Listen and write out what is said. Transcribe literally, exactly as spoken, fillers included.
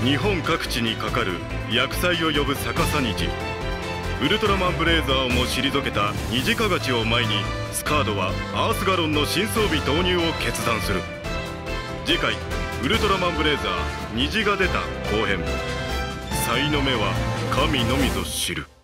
日本各地にかかる厄災を呼ぶ逆さ虹。ウルトラマンブレイザーをも退けた虹かがちを前に、スカードはアースガロンの新装備導入を決断する。次回ウルトラマンブレイザー虹が出た後編。才の目は神のみぞ知る。